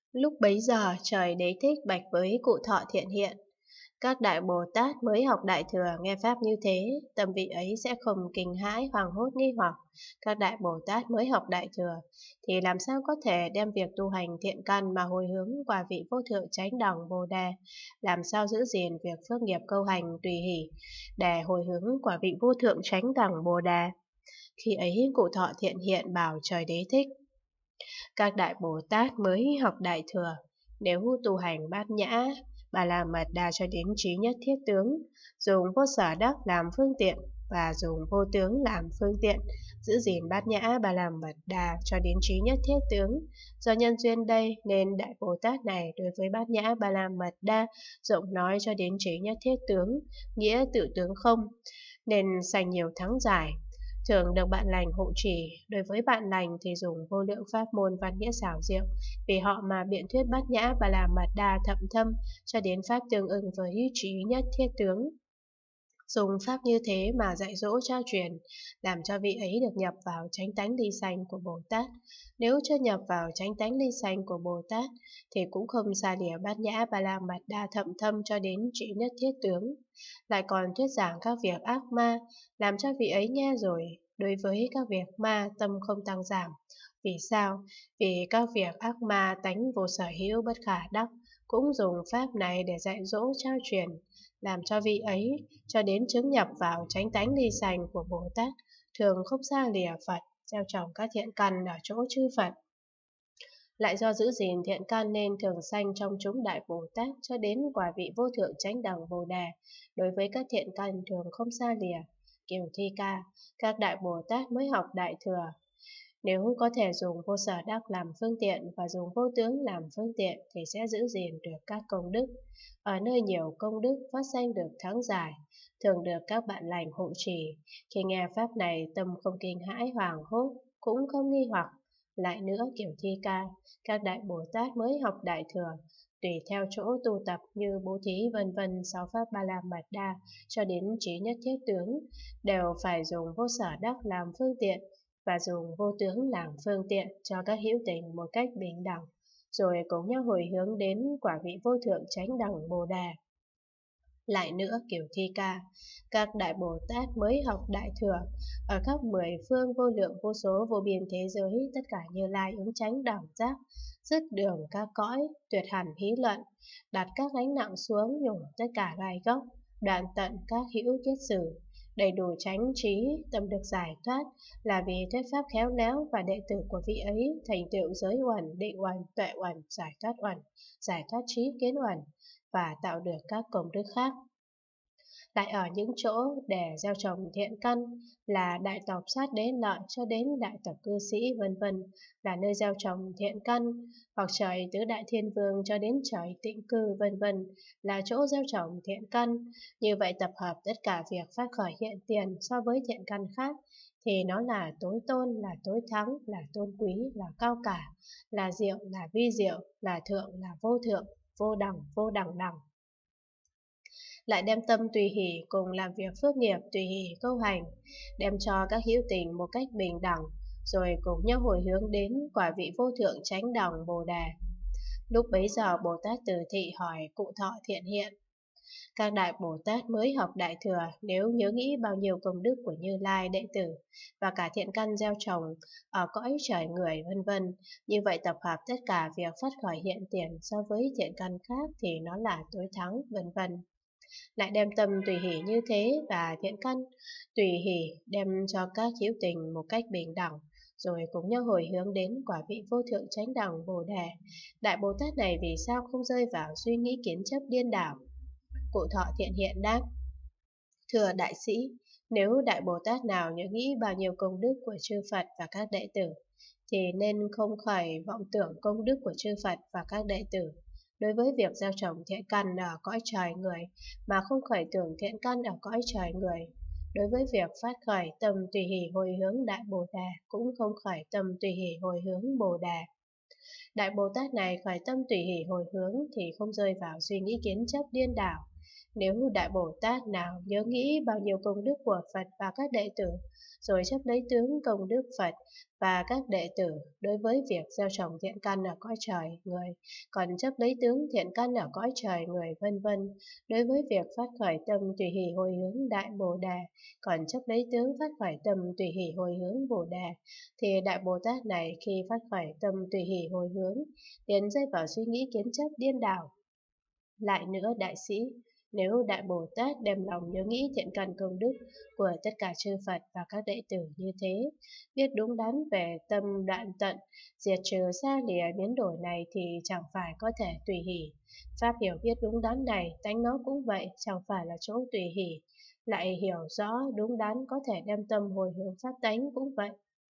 Lúc bấy giờ trời Đế Thích bạch với cụ Thọ Thiện Hiện: các đại Bồ Tát mới học Đại Thừa nghe pháp như thế, tâm vị ấy sẽ không kinh hãi, hoảng hốt, nghi hoặc. Các đại Bồ Tát mới học Đại Thừa thì làm sao có thể đem việc tu hành thiện căn mà hồi hướng qua vị vô thượng chánh đẳng Bồ Đề, làm sao giữ gìn việc phước nghiệp câu hành tùy hỷ để hồi hướng quả vị vô thượng chánh đẳng Bồ Đề. Khi ấy cụ Thọ Thiện Hiện bảo trời Đế Thích: các đại Bồ Tát mới học Đại Thừa, nếu tu hành bát nhã, bà la mật đa cho đến trí nhất thiết tướng, dùng vô sở đắc làm phương tiện và dùng vô tướng làm phương tiện, giữ gìn bát nhã bà la mật đa cho đến trí nhất thiết tướng. Do nhân duyên đây nên đại Bồ Tát này đối với bát nhã bà la mật đa rộng nói cho đến trí nhất thiết tướng, nghĩa tự tướng không, nên sanh nhiều thắng giải. Thường được bạn lành hộ trì, đối với bạn lành thì dùng vô lượng pháp môn văn nghĩa xảo diệu, vì họ mà biện thuyết bát nhã và là mật đa thậm thâm cho đến pháp tương ưng với trí nhất thiết tướng. Dùng pháp như thế mà dạy dỗ trao truyền, làm cho vị ấy được nhập vào chánh tánh ly sanh của Bồ Tát. Nếu chưa nhập vào chánh tánh ly sanh của Bồ Tát thì cũng không xa lìa bát nhã ba la mật đa thậm thâm cho đến trí nhất thiết tướng. Lại còn thuyết giảng các việc ác ma, làm cho vị ấy nghe rồi đối với các việc ma tâm không tăng giảm. Vì sao? Vì các việc ác ma tánh vô sở hữu bất khả đắc, cũng dùng pháp này để dạy dỗ trao truyền, làm cho vị ấy cho đến chứng nhập vào chánh tánh ly sanh của Bồ Tát, thường không xa lìa Phật, gieo trồng các thiện căn ở chỗ chư Phật. Lại do giữ gìn thiện căn nên thường sanh trong chúng đại Bồ Tát cho đến quả vị vô thượng chánh đẳng Bồ Đề, đối với các thiện căn thường không xa lìa. Kiều Thi Ca: các đại Bồ Tát mới học Đại Thừa, nếu có thể dùng vô sở đắc làm phương tiện và dùng vô tướng làm phương tiện thì sẽ giữ gìn được các công đức. Ở nơi nhiều công đức phát sanh được thắng giải, thường được các bạn lành hộ trì. Khi nghe pháp này tâm không kinh hãi hoảng hốt, cũng không nghi hoặc. Lại nữa Kiểu Thi Ca: các đại Bồ Tát mới học Đại Thừa, tùy theo chỗ tu tập như bố thí vân vân sáu pháp ba la mật đa cho đến trí nhất thiết tướng, đều phải dùng vô sở đắc làm phương tiện và dùng vô tướng làm phương tiện cho các hữu tình một cách bình đẳng, rồi cùng nhau hồi hướng đến quả vị vô thượng chánh đẳng Bồ Đề. Lại nữa Kiểu Thi Ca: các đại Bồ Tát mới học Đại Thừa, ở khắp mười phương vô lượng vô số vô biên thế giới, tất cả Như Lai ứng chánh đẳng giác, dứt đường các cõi, tuyệt hẳn hí luận, đặt các gánh nặng xuống, nhổ tất cả gai gốc, đoạn tận các hữu kiết sử, đầy đủ chánh trí, tâm được giải thoát, là vì thuyết pháp khéo léo và đệ tử của vị ấy thành tựu giới uẩn, định uẩn, tuệ uẩn, giải thoát trí kiến uẩn và tạo được các công đức khác. Lại ở những chỗ để gieo trồng thiện căn là đại tộc sát đế lợi cho đến đại tộc cư sĩ vân vân, là nơi gieo trồng thiện căn, hoặc trời tứ đại thiên vương cho đến trời tịnh cư vân vân, là chỗ gieo trồng thiện căn. Như vậy tập hợp tất cả việc phát khởi hiện tiền so với thiện căn khác thì nó là tối tôn, là tối thắng, là tôn quý, là cao cả, là diệu, là vi diệu, là thượng, là vô thượng, vô đẳng đẳng. Lại đem tâm tùy hỷ cùng làm việc phước nghiệp tùy hỷ câu hành, đem cho các hữu tình một cách bình đẳng, rồi cùng nhau hồi hướng đến quả vị vô thượng chánh đẳng Bồ Đề. Lúc bấy giờ Bồ Tát Từ Thị hỏi cụ Thọ Thiện Hiện: các đại Bồ Tát mới học Đại Thừa, nếu nhớ nghĩ bao nhiêu công đức của Như Lai đệ tử và cả thiện căn gieo trồng ở cõi trời người vân vân, như vậy tập hợp tất cả việc phát khởi hiện tiền so với thiện căn khác thì nó là tối thắng vân vân. Lại đem tâm tùy hỷ như thế và thiện căn tùy hỷ đem cho các hữu tình một cách bình đẳng, rồi cùng nhau hồi hướng đến quả vị vô thượng chánh đẳng Bồ Đề. Đại Bồ Tát này vì sao không rơi vào suy nghĩ kiến chấp điên đảo? Cụ Thọ Thiện Hiện đáp: thưa đại sĩ, nếu đại Bồ Tát nào nhớ nghĩ bao nhiêu công đức của chư Phật và các đệ tử thì nên không khởi vọng tưởng công đức của chư Phật và các đệ tử đối với việc gieo trồng thiện căn ở cõi trời người, mà không khởi tưởng thiện căn ở cõi trời người. Đối với việc phát khởi tâm tùy hỷ hồi hướng đại Bồ Đề, cũng không khởi tâm tùy hỷ hồi hướng Bồ Đề. Đại Bồ Tát này khởi tâm tùy hỷ hồi hướng thì không rơi vào suy nghĩ kiến chấp điên đảo, Nếu Đại Bồ Tát nào nhớ nghĩ bao nhiêu công đức của Phật và các đệ tử, rồi chấp lấy tướng công đức Phật và các đệ tử đối với việc gieo trồng thiện căn ở cõi trời người, còn chấp lấy tướng thiện căn ở cõi trời người vân vân, đối với việc phát khởi tâm tùy hỷ hồi hướng Đại Bồ Đề, còn chấp lấy tướng phát khởi tâm tùy hỷ hồi hướng Bồ Đề, thì Đại Bồ Tát này khi phát khởi tâm tùy hỷ hồi hướng, liền rơi vào suy nghĩ kiến chấp điên đảo. Lại nữa đại sĩ, nếu Đại Bồ Tát đem lòng nhớ nghĩ thiện căn công đức của tất cả chư Phật và các đệ tử như thế, biết đúng đắn về tâm đoạn tận, diệt trừ xa lìa biến đổi này thì chẳng phải có thể tùy hỷ. Pháp hiểu biết đúng đắn này, tánh nó cũng vậy, chẳng phải là chỗ tùy hỷ. Lại hiểu rõ đúng đắn có thể đem tâm hồi hướng pháp tánh cũng vậy.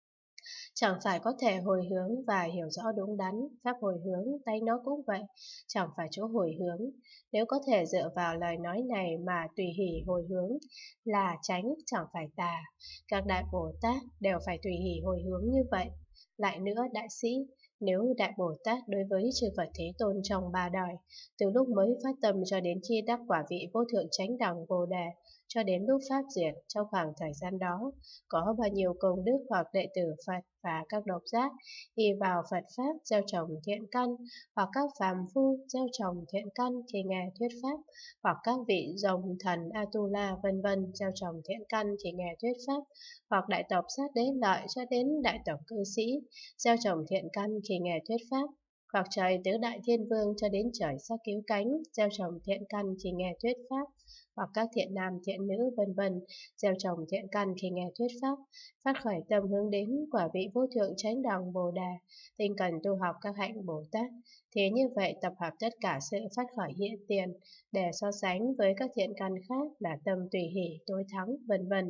Chẳng phải có thể hồi hướng và hiểu rõ đúng đắn, pháp hồi hướng, tay nó cũng vậy, chẳng phải chỗ hồi hướng. Nếu có thể dựa vào lời nói này mà tùy hỷ hồi hướng là tránh, chẳng phải tà. Các Đại Bồ Tát đều phải tùy hỷ hồi hướng như vậy. Lại nữa đại sĩ, nếu Đại Bồ Tát đối với chư Phật Thế Tôn trong ba đời, từ lúc mới phát tâm cho đến khi đắc quả vị vô thượng chánh đẳng Bồ Đề, cho đến lúc Pháp diệt trong khoảng thời gian đó, có bao nhiêu công đức hoặc đệ tử Phật và các độc giác y vào Phật Pháp gieo trồng thiện căn, hoặc các phàm phu gieo trồng thiện căn khi nghe thuyết Pháp, hoặc các vị rồng thần Atula vân vân gieo trồng thiện căn khi nghe thuyết Pháp, hoặc đại tộc sát đế lợi cho đến đại tộc cư sĩ gieo trồng thiện căn khi nghe thuyết Pháp, hoặc trời tứ đại thiên vương cho đến trời sắc cứu cánh gieo trồng thiện căn khi nghe thuyết Pháp, hoặc các thiện nam thiện nữ vân vân gieo trồng thiện căn khi nghe thuyết Pháp, phát khởi tâm hướng đến quả vị vô thượng chánh đẳng Bồ Đề, tinh cần tu học các hạnh Bồ Tát, thì như vậy tập hợp tất cả sự phát khởi hiện tiền để so sánh với các thiện căn khác là tâm tùy hỷ tối thắng vân vân.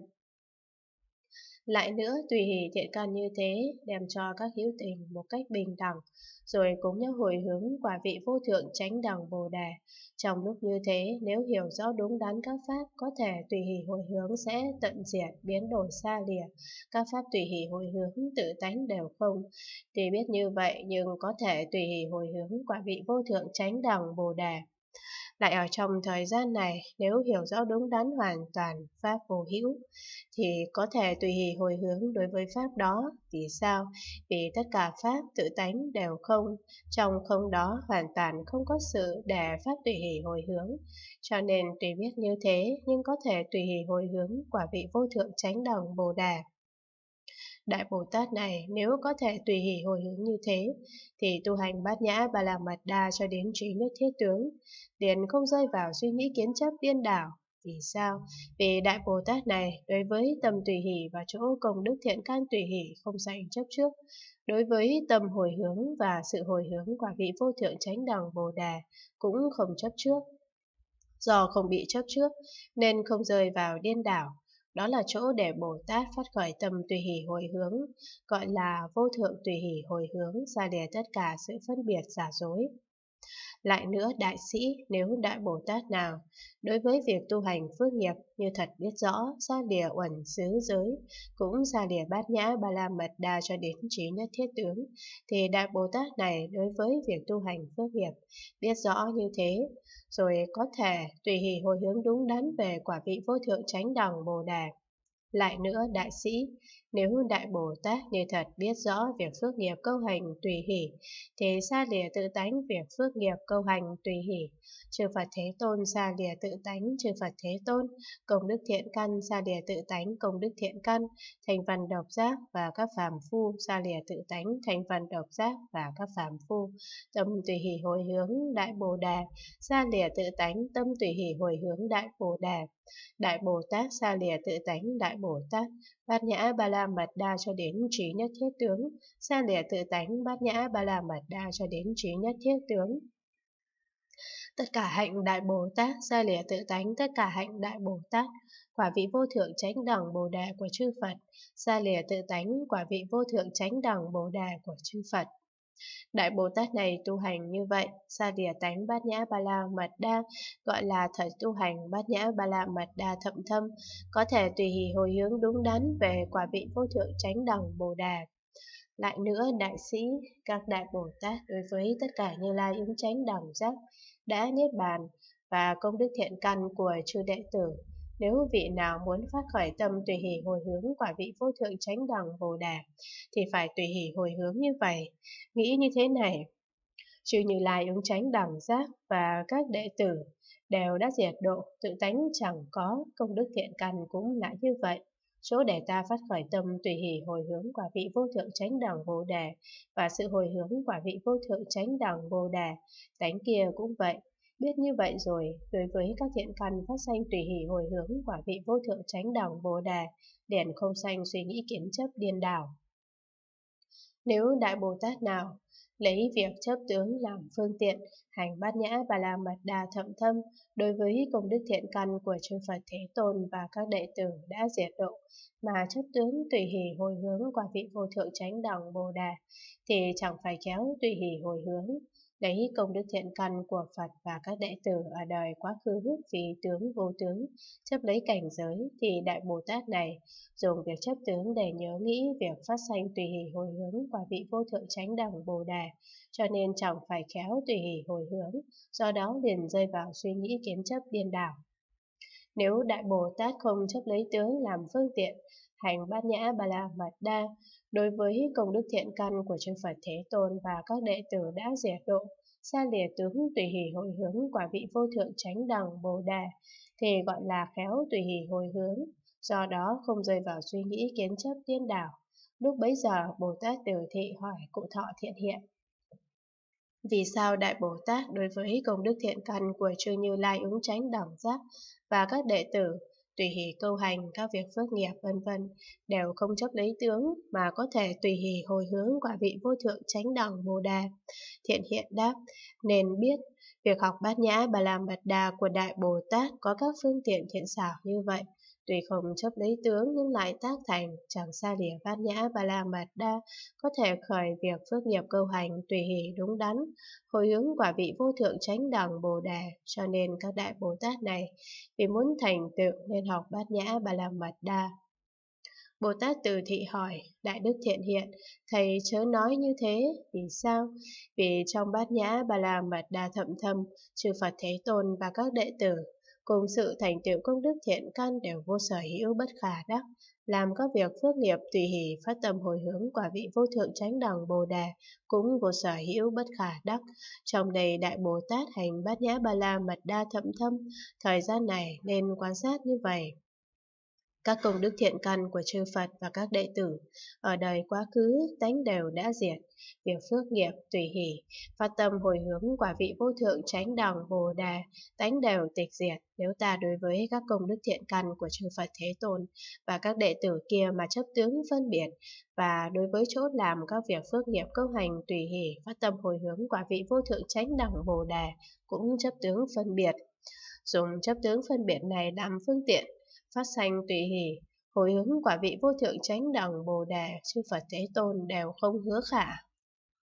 Lại nữa, tùy hỷ thiện căn như thế, đem cho các hữu tình một cách bình đẳng, rồi cùng nhau hồi hướng quả vị vô thượng chánh đẳng Bồ Đề. Trong lúc như thế, nếu hiểu rõ đúng đắn các pháp, có thể tùy hỷ hồi hướng sẽ tận diệt, biến đổi xa lìa. Các pháp tùy hỷ hồi hướng tự tánh đều không. Tuy biết như vậy, nhưng có thể tùy hỷ hồi hướng quả vị vô thượng chánh đẳng Bồ Đề. Lại ở trong thời gian này, nếu hiểu rõ đúng đắn hoàn toàn Pháp vô hữu, thì có thể tùy hỷ hồi hướng đối với Pháp đó. Vì sao? Vì tất cả Pháp tự tánh đều không, trong không đó hoàn toàn không có sự để Pháp tùy hỷ hồi hướng. Cho nên tùy biết như thế, nhưng có thể tùy hỷ hồi hướng quả vị vô thượng chánh đẳng Bồ Đề. Đại Bồ Tát này nếu có thể tùy hỷ hồi hướng như thế, thì tu hành bát nhã ba la mật đa cho đến trí nhất thiết tướng, liền không rơi vào suy nghĩ kiến chấp điên đảo. Vì sao? Vì Đại Bồ Tát này đối với tâm tùy hỷ và chỗ công đức thiện căn tùy hỷ không dành chấp trước, đối với tâm hồi hướng và sự hồi hướng quả vị vô thượng chánh đẳng Bồ Đề cũng không chấp trước. Do không bị chấp trước nên không rơi vào điên đảo. Đó là chỗ để Bồ Tát phát khởi tâm tùy hỷ hồi hướng, gọi là vô thượng tùy hỷ hồi hướng, xa lìa tất cả sự phân biệt giả dối. Lại nữa đại sĩ, nếu Đại Bồ Tát nào đối với việc tu hành phước nghiệp như thật biết rõ, xa lìa uẩn xứ giới, cũng xa lìa bát nhã ba la mật đa cho đến trí nhất thiết tướng, thì Đại Bồ Tát này đối với việc tu hành phước nghiệp biết rõ như thế, rồi có thể tùy hỷ hồi hướng đúng đắn về quả vị vô thượng chánh đẳng Bồ Đề. Lại nữa đại sĩ, nếu Đại Bồ Tát như thật biết rõ việc phước nghiệp câu hành tùy hỷ, thì xa lìa tự tánh việc phước nghiệp câu hành tùy hỷ. Chư Phật Thế Tôn xa lìa tự tánh chư Phật Thế Tôn, công đức thiện căn xa lìa tự tánh công đức thiện căn, thành phần độc giác và các phàm phu xa lìa tự tánh thành phần độc giác và các phàm phu. Tâm tùy hỷ hồi hướng Đại Bồ Đề, xa lìa tự tánh tâm tùy hỷ hồi hướng Đại Bồ Đề. Đại Bồ Tát xa lìa tự tánh Đại Bồ Tát, bát nhã ba la mật đa cho đến trí nhất thiết tướng, xa lìa tự tánh bát nhã ba la mật đa cho đến trí nhất thiết tướng. Tất cả hạnh Đại Bồ Tát xa lìa tự tánh tất cả hạnh Đại Bồ Tát, quả vị vô thượng chánh đẳng Bồ Đề của chư Phật, xa lìa tự tánh quả vị vô thượng chánh đẳng Bồ Đề của chư Phật. Đại Bồ Tát này tu hành như vậy, xa lìa tánh bát nhã ba la mật đa, gọi là thật tu hành bát nhã ba la mật đa thậm thâm, có thể tùy hỷ hồi hướng đúng đắn về quả vị vô thượng chánh đẳng Bồ Đề. Lại nữa đại sĩ, các Đại Bồ Tát đối với tất cả Như Lai ứng chánh đẳng giác đã niết bàn, và công đức thiện căn của chư đệ tử. Nếu vị nào muốn phát khởi tâm tùy hỷ hồi hướng quả vị vô thượng chánh đẳng Bồ Đề, thì phải tùy hỷ hồi hướng như vậy. Nghĩ như thế này: chư Như Lai ứng chánh đẳng giác và các đệ tử đều đã diệt độ, tự tánh chẳng có, công đức thiện căn cũng là như vậy. Chỗ để ta phát khởi tâm tùy hỷ hồi hướng quả vị vô thượng chánh đẳng Bồ Đề và sự hồi hướng quả vị vô thượng chánh đẳng Bồ Đề, tánh kia cũng vậy. Biết như vậy rồi, đối với các thiện căn phát sanh tùy hỷ hồi hướng quả vị vô thượng chánh đẳng Bồ Đề, liền không sanh suy nghĩ kiến chấp điên đảo. Nếu Đại Bồ Tát nào lấy việc chấp tướng làm phương tiện, hành bát nhã Ba La Mật Đa thậm thâm đối với công đức thiện căn của chư Phật Thế Tôn và các đệ tử đã diệt độ, mà chấp tướng tùy hỷ hồi hướng quả vị vô thượng chánh đẳng Bồ Đề, thì chẳng phải khéo tùy hỷ hồi hướng lấy công đức thiện căn của Phật và các đệ tử ở đời quá khứ vì tướng vô tướng, chấp lấy cảnh giới, thì Đại Bồ Tát này dùng việc chấp tướng để nhớ nghĩ việc phát sanh tùy hỷ hồi hướng quả vị vô thượng chánh đẳng Bồ Đề, cho nên chẳng phải khéo tùy hỷ hồi hướng, do đó liền rơi vào suy nghĩ kiến chấp điên đảo. Nếu Đại Bồ Tát không chấp lấy tướng làm phương tiện, hành bát nhã Ba La Mật Đa đối với công đức thiện căn của chư Phật Thế Tôn và các đệ tử đã diệt độ, xa lìa tướng tùy hỷ hồi hướng quả vị vô thượng chánh đẳng Bồ Đề, thì gọi là khéo tùy hỷ hồi hướng, do đó không rơi vào suy nghĩ kiến chấp điên đảo. Lúc bấy giờ Bồ Tát Từ Thị hỏi Cụ Thọ Thiện Hiện: vì sao Đại Bồ Tát đối với công đức thiện căn của chư Như Lai ứng chánh đẳng giác và các đệ tử tùy hỷ câu hành các việc phước nghiệp vân vân đều không chấp lấy tướng mà có thể tùy hỷ hồi hướng quả vị vô thượng chánh đẳng Bồ Đề? Thiện Hiện đáp: nên biết việc học bát nhã Ba La Mật Đa của Đại Bồ Tát có các phương tiện thiện xảo như vậy, tuy không chấp lấy tướng nhưng lại tác thành, chẳng xa lìa bát nhã Ba La Mật Đa, có thể khởi việc phước nghiệp câu hành tùy hỷ đúng đắn, hồi hướng quả vị vô thượng chánh đẳng Bồ Đề. Cho nên các Đại Bồ Tát này vì muốn thành tựu nên học bát nhã Ba La Mật Đa. Bồ Tát Từ Thị hỏi: Đại Đức Thiện Hiện, thầy chớ nói như thế, vì sao? Vì trong bát nhã Ba La Mật Đa thậm thâm, chư Phật Thế Tôn và các đệ tử cùng sự thành tựu công đức thiện căn đều vô sở hữu bất khả đắc, làm các việc phước nghiệp tùy hỷ phát tâm hồi hướng quả vị vô thượng chánh đẳng Bồ Đề cũng vô sở hữu bất khả đắc. Trong đây Đại Bồ Tát hành bát nhã Ba La Mật Đa thậm thâm, thời gian này nên quan sát như vậy. Các công đức thiện căn của chư Phật và các đệ tử ở đời quá khứ tánh đều đã diệt, việc phước nghiệp tùy hỷ phát tâm hồi hướng quả vị vô thượng chánh đẳng Bồ Đề tánh đều tịch diệt. Nếu ta đối với các công đức thiện căn của chư Phật Thế Tôn và các đệ tử kia mà chấp tướng phân biệt, và đối với chỗ làm các việc phước nghiệp câu hành tùy hỷ phát tâm hồi hướng quả vị vô thượng chánh đẳng Bồ Đề cũng chấp tướng phân biệt, dùng chấp tướng phân biệt này làm phương tiện phát sanh tùy hỷ hồi hướng quả vị vô thượng chánh đẳng Bồ Đề, chư Phật Thế Tôn đều không hứa khả.